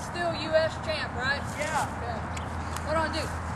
still U.S. champ, right? Yeah. Okay. What do I do?